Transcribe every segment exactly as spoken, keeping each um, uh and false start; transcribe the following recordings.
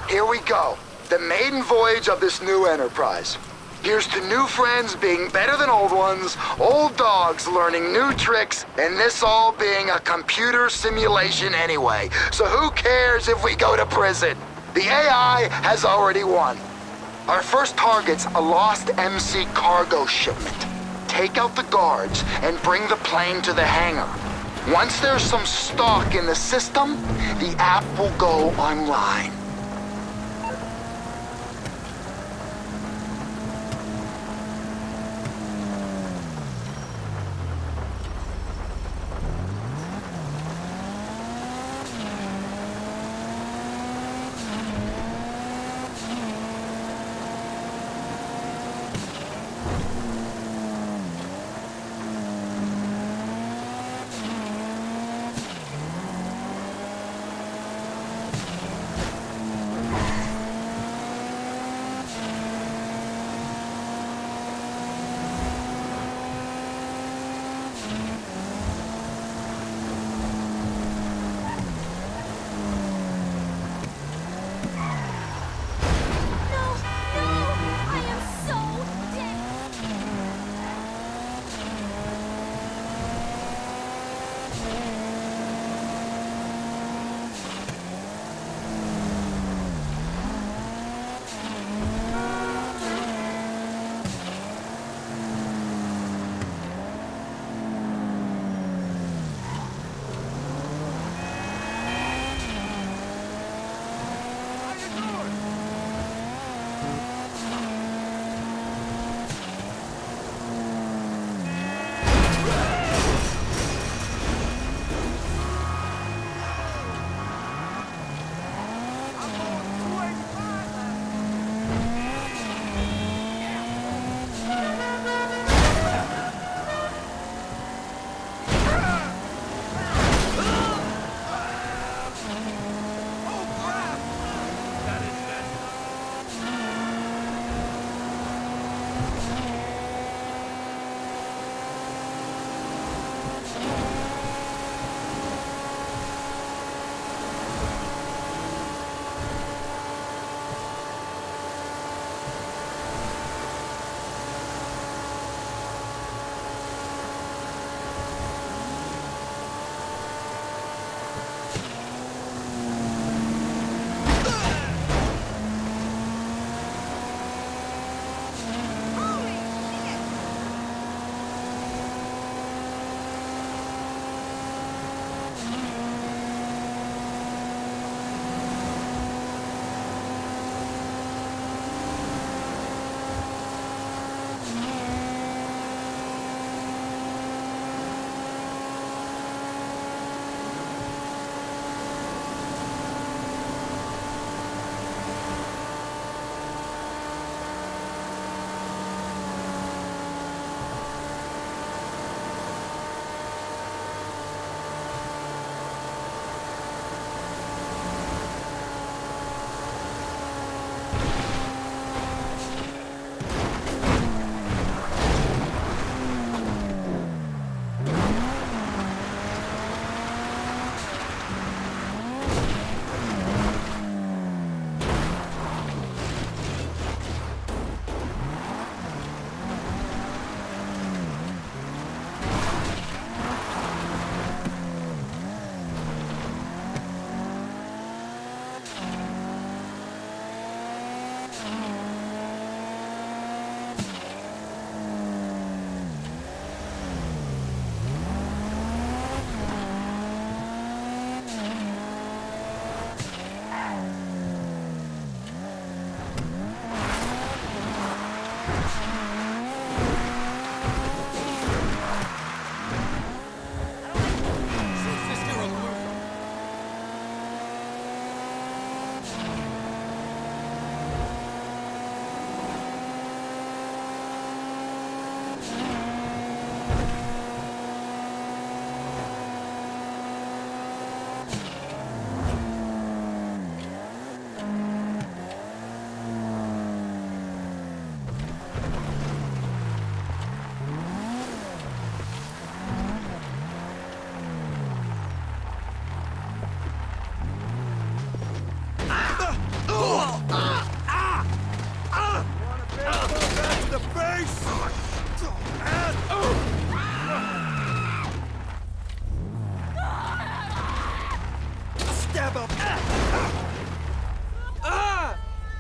Here we go. The maiden voyage of this new enterprise. Here's to new friends being better than old ones, old dogs learning new tricks, and this all being a computer simulation anyway. So who cares if we go to prison? The A I has already won. Our first target's a lost M C cargo shipment. Take out the guards and bring the plane to the hangar. Once there's some stock in the system, the app will go online. grab a... Ah! Ah!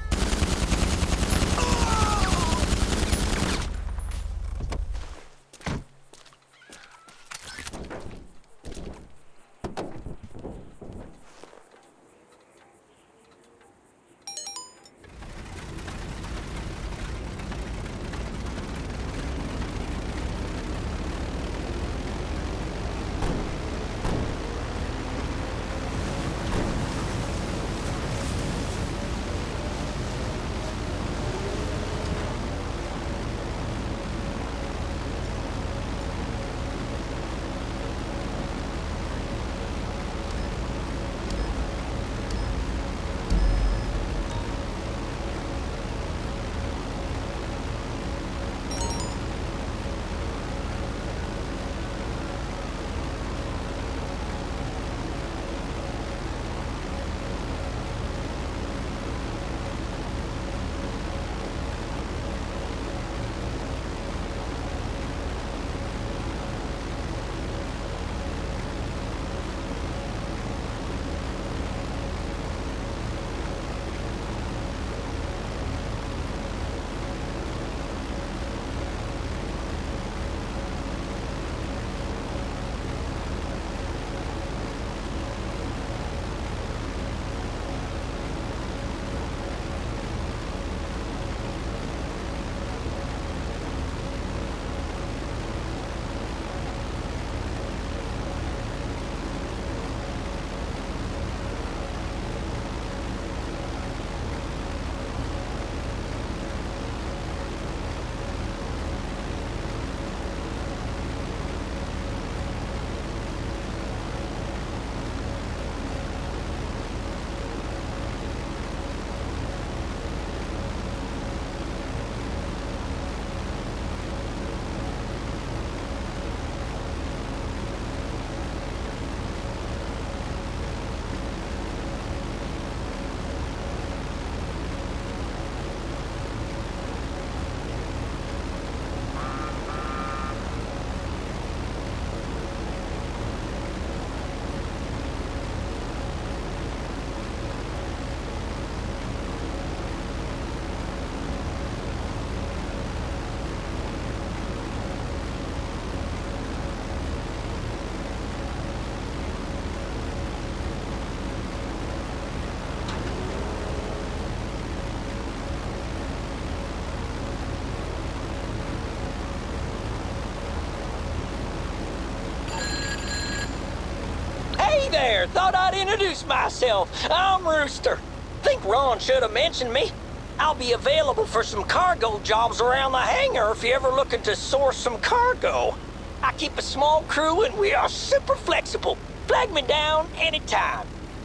Hey there, thought I'd introduce myself. I'm Rooster. Think Ron should have mentioned me. I'll be available for some cargo jobs around the hangar if you're ever looking to source some cargo. I keep a small crew and we are super flexible. Flag me down anytime.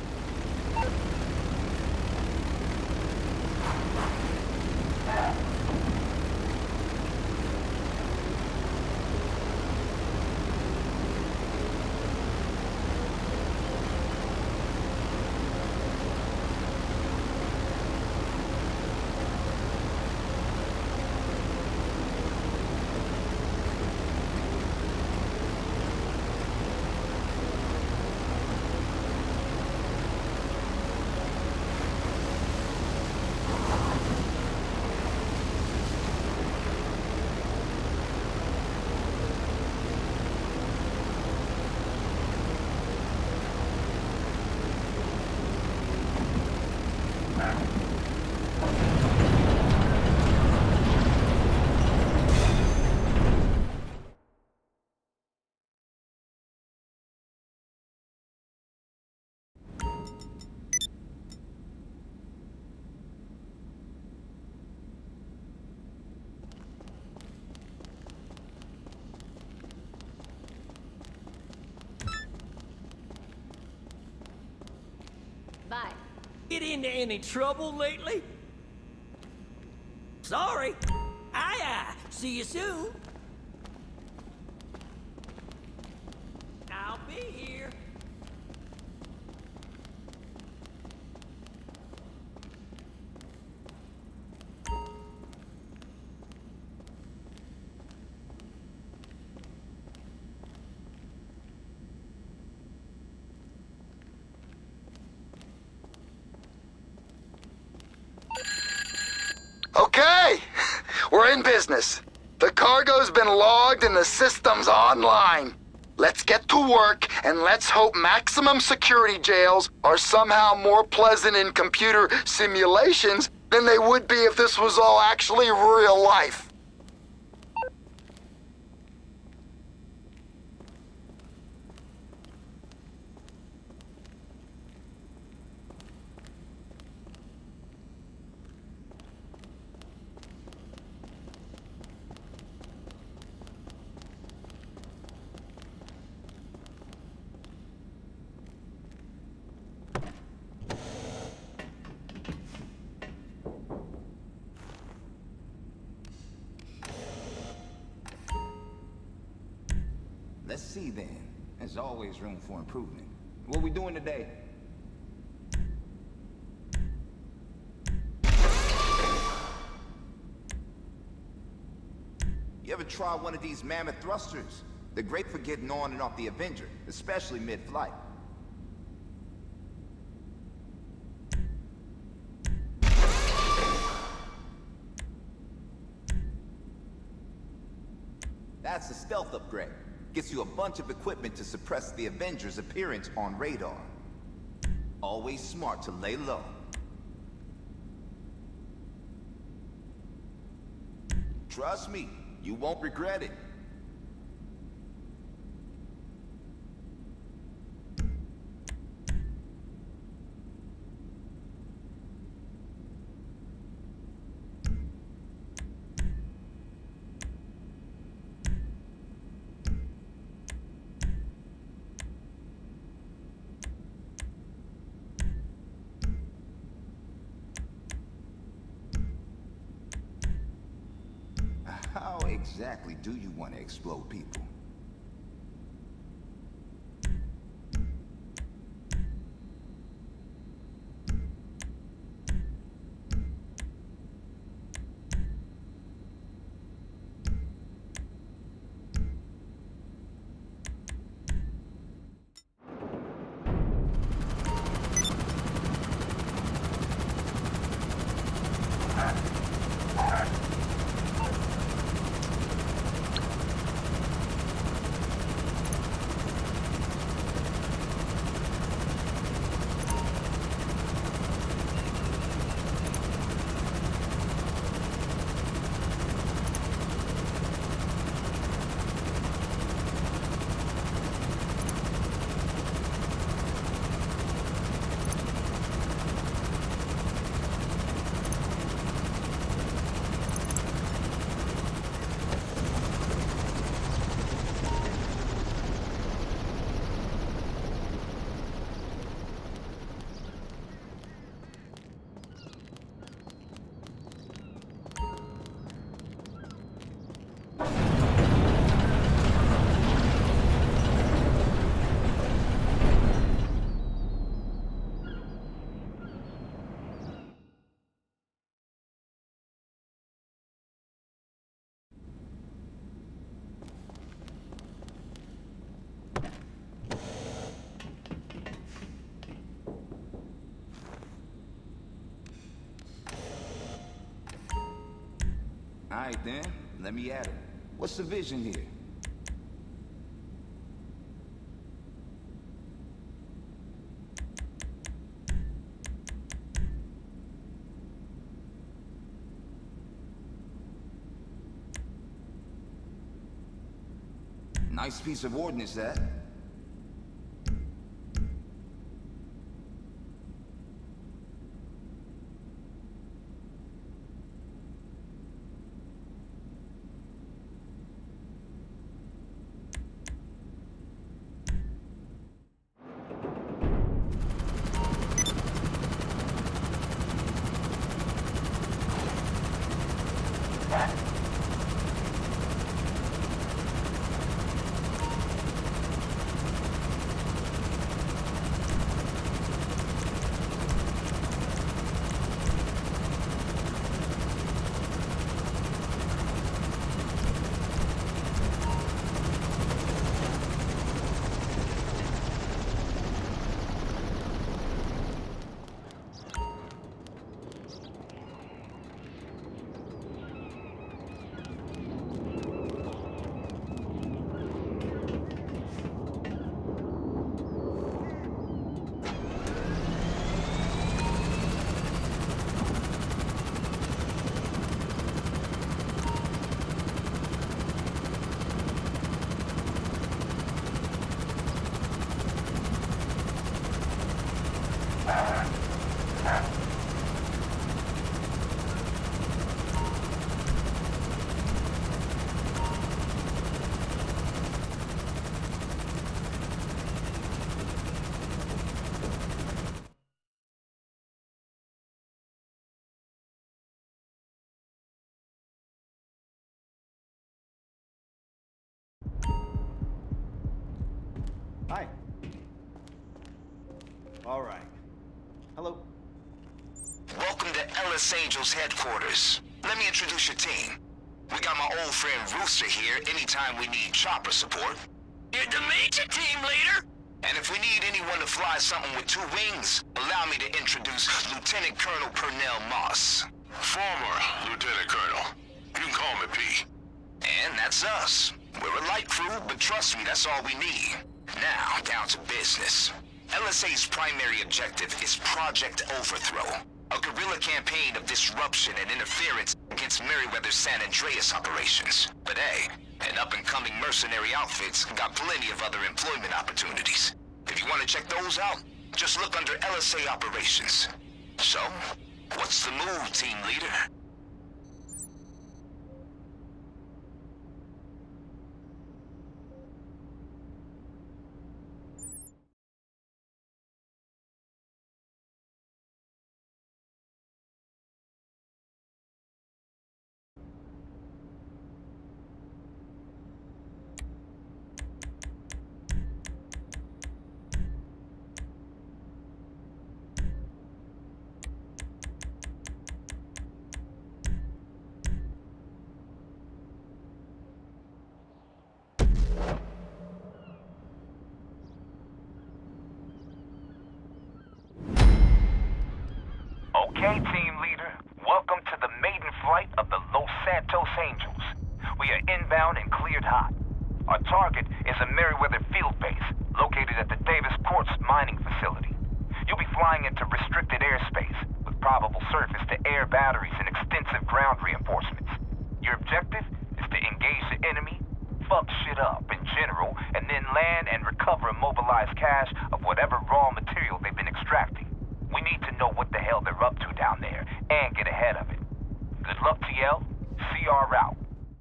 Bye. Get into any trouble lately? Sorry. Aye, aye. See you soon. I'll be here. Okay, we're in business. The cargo's been logged and the system's online. Let's get to work and let's hope maximum security jails are somehow more pleasant in computer simulations than they would be if this was all actually real life. Let's see then. There's always room for improvement. What we doing today? You ever try one of these mammoth thrusters? They're great for getting on and off the Avenger, especially mid-flight. That's a stealth upgrade. Gets you a bunch of equipment to suppress the Avenger's appearance on radar. Always smart to lay low. Trust me, you won't regret it. How exactly do you want to explode people? All right then, let me at it. What's the vision here? Nice piece of ordnance, that. Hi. All right. Hello. Welcome to Ellis Angels headquarters. Let me introduce your team. We got my old friend Rooster here anytime we need chopper support. Good to meet you, team leader. And if we need anyone to fly something with two wings, allow me to introduce Lieutenant Colonel Purnell Moss. Former Lieutenant Colonel. You can call me P. And that's us. We're a light crew, but trust me, that's all we need. Now, down to business. L S A's primary objective is Project Overthrow, a guerrilla campaign of disruption and interference against Merryweather's San Andreas operations. But hey, an up-and-coming mercenary outfit's got plenty of other employment opportunities. If you want to check those out, just look under L S A Operations. So, what's the move, team leader? Okay, team leader. Welcome to the maiden flight of the Los Santos Angels. We are inbound and cleared hot. Our target is a Merryweather field base located at the Davis Quartz mining facility. You'll be flying into restricted airspace with probable surface-to-air batteries and extensive ground reinforcements. Your objective is to engage the enemy, fuck shit up in general, and then land and recover immobilized cache of whatever raw material they've been extracting. We need to know what the hell they're up to down there, and get ahead of it. Good luck, T L. See y'all out.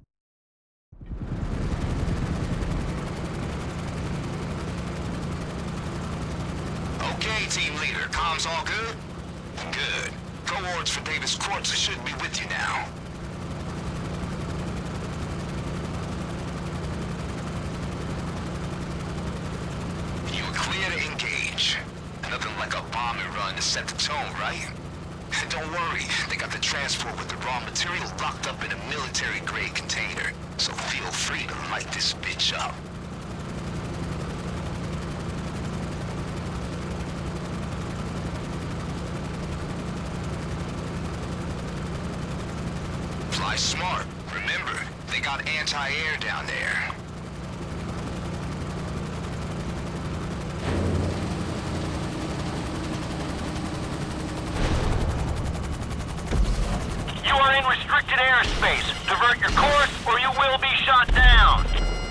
Okay, team leader. Comms all good? Good. Cohorts for Davis Quartz should be with you now. You are clear to engage. Nothing like a bombing run to set the tone, right? Don't worry, they got the transport with the raw material locked up in a military-grade container, so feel free to light this bitch up. Fly smart. Remember, they got anti-air down there. You are in restricted airspace. Divert your course or you will be shot down.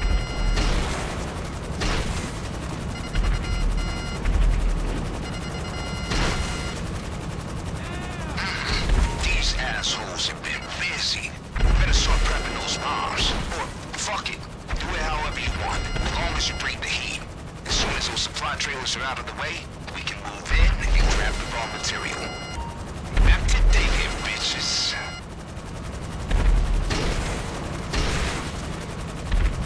These assholes have been busy. Better start prepping those bombs. Or, fuck it. Do it however you want, as long as you bring the heat. As soon as those supply trailers are out of the way, we can move in and grab the raw material. Back to David, bitches.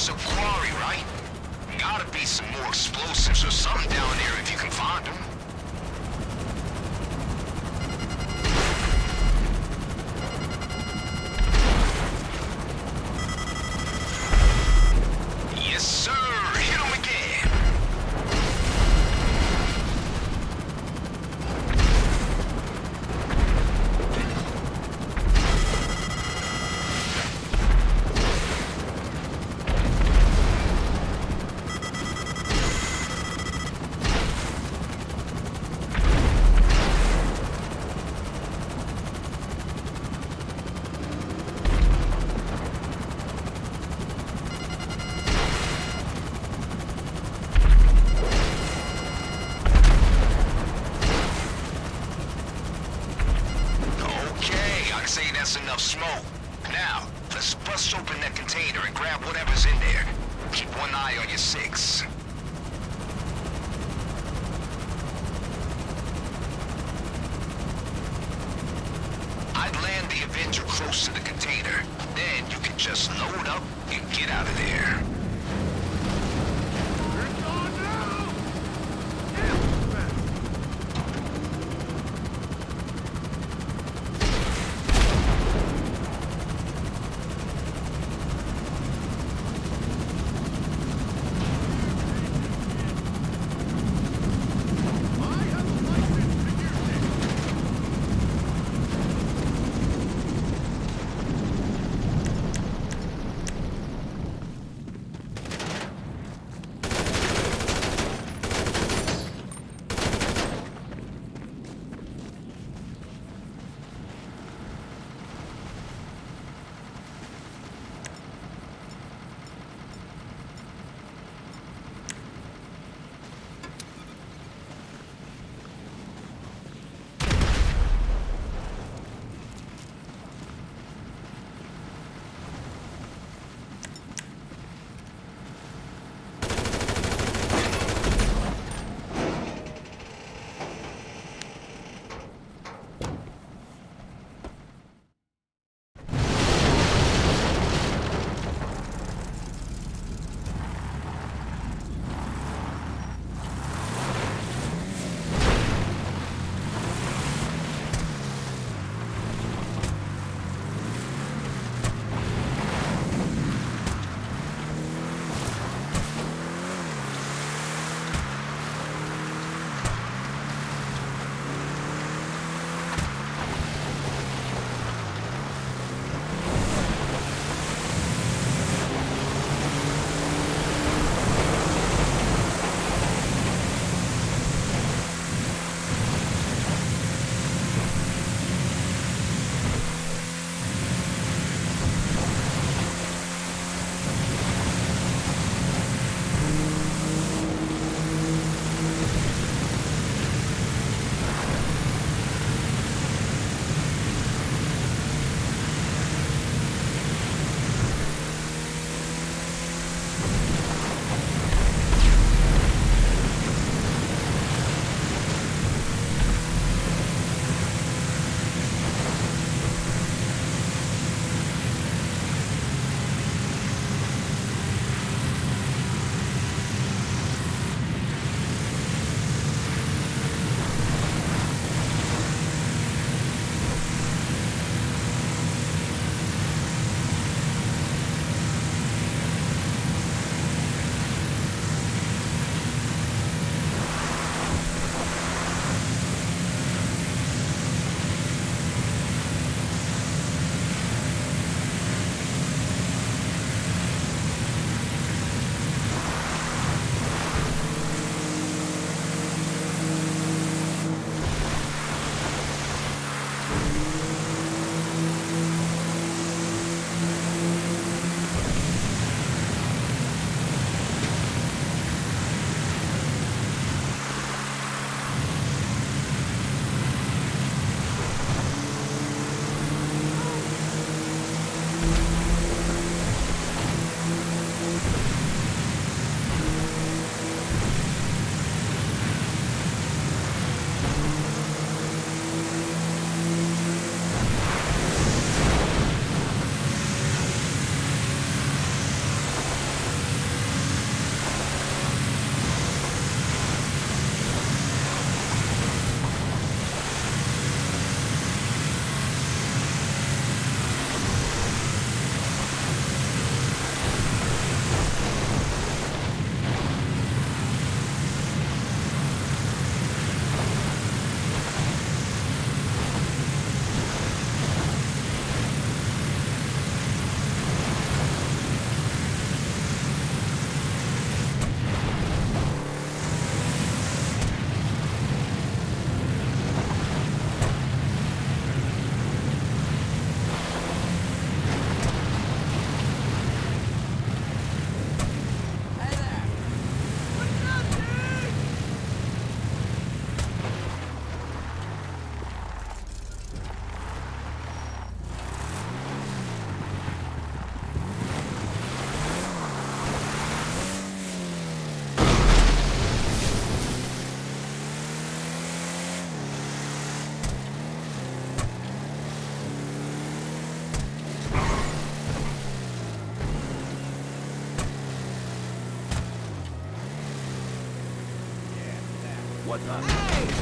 It's a quarry, right? Gotta be some more explosives or something down there if you can find them. Yes, sir! Hit him again! Say that's enough smoke. Now, let's bust open that container and grab whatever's in there. Keep one eye on your six. I'd land the Avenger close to the container. Then you can just load up and get out of there. What the? Hey!